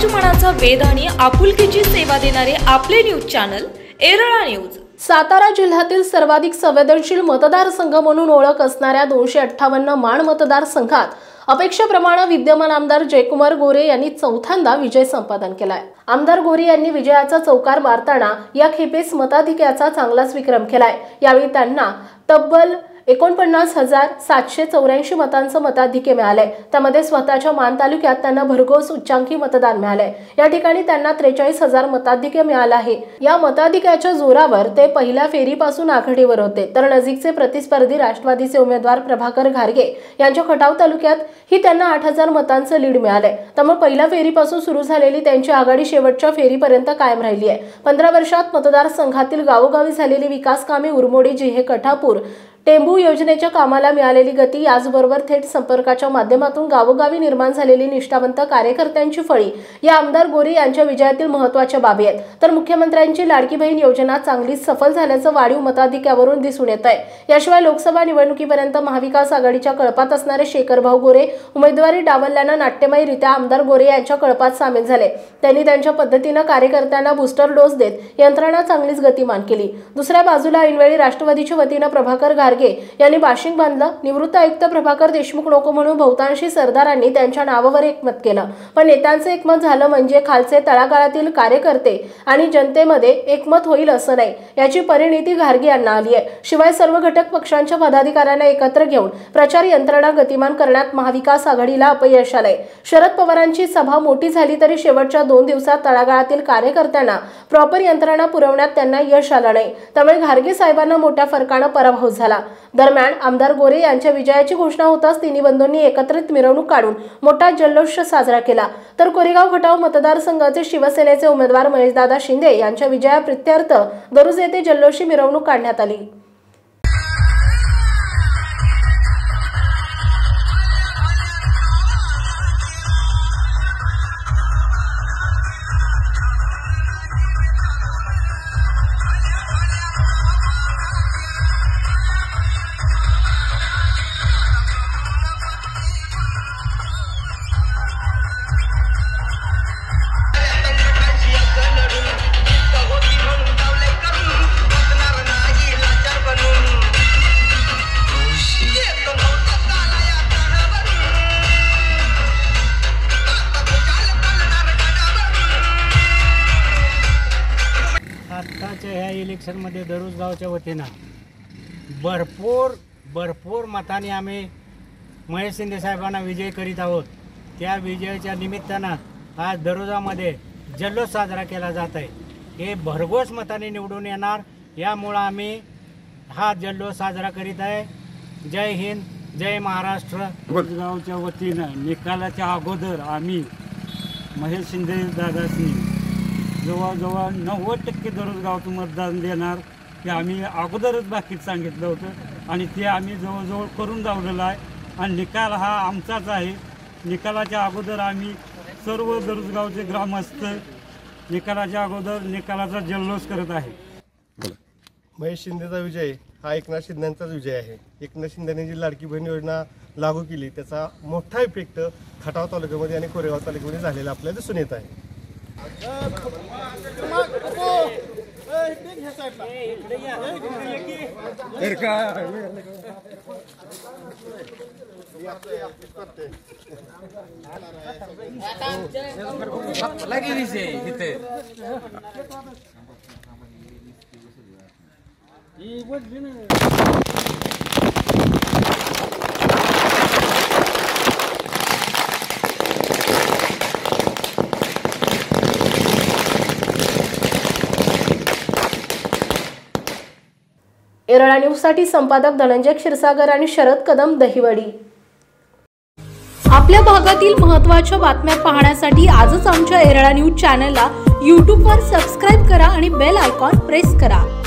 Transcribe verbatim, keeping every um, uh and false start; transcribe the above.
मराठमनाचा वेध आणि आपुलकीची सेवा देणारे आपले news channel Erala news. Satara जिल्ह्यातील सर्वाधिक संवेदनशील मतदारसंघ म्हणून ओळख असणाऱ्या दोनशे अठ्ठावन्न माण मतदारसंघात अपेक्षेप्रमाणे विद्यमान आमदार जयकुमार गोरे यांनी चौथ्यांदा विजय संपादन केलाय। आमदार गोरे यांनी विजयाचा चौकार मारताना या खेपेस मताधिक्याचा चांगलाच विक्रम केलाय। यावेळी त्यांना तब्बल एकोणपन्नास हजार सातशे चौऱ्याऐंशी मतांचं मताधिक्य मिळाले। त्यामध्ये स्वतःच्या मान तालुक्यात त्यांना भरघोस उच्चांकी मतदान मिळाले। या ठिकाणी त्यांना त्रेचाळीस हजार मताधिक्य मिळाले आहे। या मताधिक्याच्या जोरावर ते पहिल्या फेरीपासून आघाडीवर होते, तर नजीकचे प्रतिस्पर्धी राष्ट्रवादीचे उमेदवार प्रभाकर घारगे यांच्या खटाव तालुक्यात ही त्यांना आठ हजार मतांचं लीड मिळाले। त्यामुळे पहिल्या फेरीपासून सुरू झालेली त्यांची आघाडी शेवटच्या फेरीपर्यंत कायम राहिली आहे। पंधरा वर्षात मतदारसंघातील गावोगावी झालेली विकास कामे, उरमोडी, जिहे, कठापूर, टेंबू योजनेच्या कामाला मिळालेली गती, याचबरोबर थेट संपर्काच्या माध्यमातून गावोगावी निर्माण झालेली निष्ठावंत कार्यकर्त्यांची फळी या आमदार गोरे यांच्या विजयातील महत्त्वाच्या बाबी आहेत। तर मुख्यमंत्र्यांची लाडकी बहीण योजना चांगलीच सफल झाल्याचं वाढीव मताधिक्यावरून दिसून येत आहे। याशिवाय लोकसभा निवडणुकीपर्यंत महाविकास आघाडीच्या कळपात असणारे शेखरभाऊ गोरे उमेदवारी डावलल्यानं नाट्यमयरित्या आमदार गोरे यांच्या कळपात सामील झाले। त्यांनी त्यांच्या पद्धतीने कार्यकर्त्यांना बूस्टर डोस देत यंत्रणा चांगलीच गतिमान केली। दुसऱ्या बाजूला ऐनवेळी राष्ट्रवादीच्या वतीने प्रभाकर घारगे यांनी बाशिंग बांधलं। निवृत्त आयुक्त प्रभाकर देशमुख नको म्हणून बहुतांशी सरदारांनी त्यांच्या नावावर एकमत केलं, पण नेत्यांचे एकमत झालं म्हणजे खालचे तळागाळातील कार्यकर्ते आणि जनतेमध्ये एकमत होईल असं नाही, याची परिणिती घारगे यांना आली आहे। शिवाय सर्व घटक पक्षांच्या पदाधिकाऱ्यांना एकत्र घेऊन प्रचार यंत्रणा गतिमान करण्यात महाविकास आघाडीला अपयश आलंय। शरद पवारांची सभा मोठी झाली तरी शेवटच्या दोन दिवसात तळागाळातील कार्यकर्त्यांना प्रॉपर यंत्रणा पुरवण्यात त्यांना यश आलं नाही, त्यामुळे घारगे साहेबांना मोठ्या फरकाने पराभव झाला। दरम्यान आमदार गोरे यांच्या विजयाची घोषणा होताच तिन्ही बंधूंनी एकत्रित मिरवणूक काढून मोठा जल्लोष साजरा केला। तर कोरेगाव खटाव मतदारसंघाचे शिवसेनेचे उमेदवार महेशदादा शिंदे यांच्या विजयाप्रित्यर्थ दरुज येथे जल्लोषी मिरवणूक काढण्यात आली। आत्ताच्या ह्या इलेक्शनमध्ये दरुज गावच्या वतीनं भरपूर भरपूर मताने आम्ही महेश शिंदे साहेबांना विजय करीत आहोत। त्या विजयाच्या निमित्तानं आज दरुजामध्ये जल्लोष साजरा केला जात आहे। हे भरघोस मताने निवडून येणार, यामुळं आम्ही हा जल्लोष साजरा करीत आहे। जय हिंद, जय महाराष्ट्र। दरुज गावच्या वतीनं निकालाच्या अगोदर आम्ही महेश शिंदे दादांनी जवळजवळ नव्वद टक्के दरुज गावचं मतदान देणार हे आम्ही अगोदरच बाकीत सांगितलं होतं आणि ते आम्ही जवळजवळ करून दावलेलं आहे आणि निकाल हा आमचाच आहे। निकालाच्या अगोदर आम्ही सर्व दरुज गावचे ग्रामस्थ निकालाच्या अगोदर निकालाचा जल्लोष करत आहे। महेश शिंदेचा विजय हा एकनाथ शिंदेंचाच विजय आहे। एकनाथ शिंदेने जी लाडकी बहीण योजना लागू केली त्याचा मोठा इफेक्ट खटाव तालुक्यामध्ये आणि कोरेगाव तालुक्यामध्ये झालेला आपल्याला दिसून येत आहे। एरळा न्यूज साठी संपादक धनंजय क्षीरसागर आणि शरद कदम, दहिवडी। आपल्या भागातील महत्त्वाच्या बातम्या पाहण्यासाठी आजच आमच्या एरळा न्यूज चॅनलला यूट्यूबवर सबस्क्राइब करा आणि बेल आयकॉन प्रेस करा।